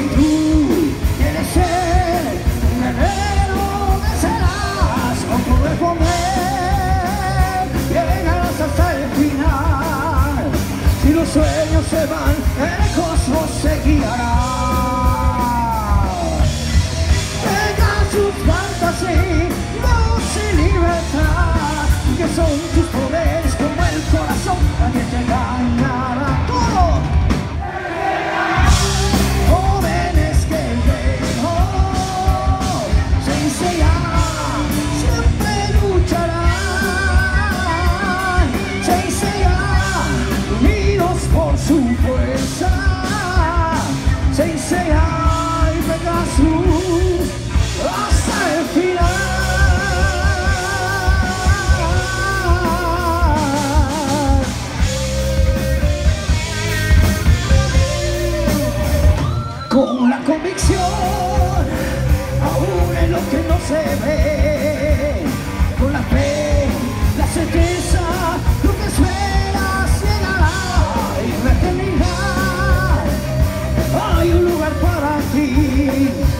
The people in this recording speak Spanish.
tú quieres ser un guerrero, vencerás con poder comer, llegarás hasta el final. Si los sueños se van, el cosmos se guiará. Tengan sus fantasías, luz y libertad, que son tus poderes como el corazón, nadie te ganará. ¡Todo! Jóvenes guerreros, Saint Seiya siempre lucharán. Saint Seiya, unidos por su fuerza. Saint Seiya y Pegasus hasta el final. Con la convicción, aún en lo que no se ve, con la fe, la certeza, lo que esperas llegará. En la eternidad hay un lugar para ti.